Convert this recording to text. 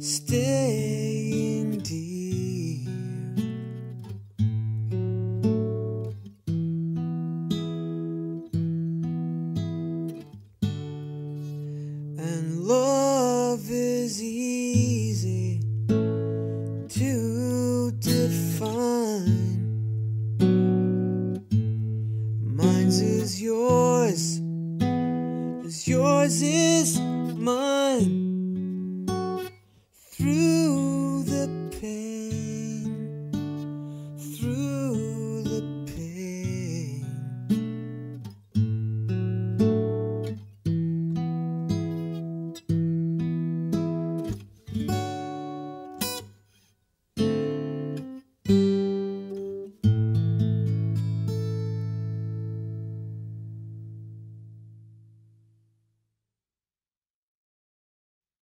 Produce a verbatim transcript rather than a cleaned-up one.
staying dear. And love is easy to define. Mine's is yours, as yours is mine. Through the pain, through the pain. Thank you.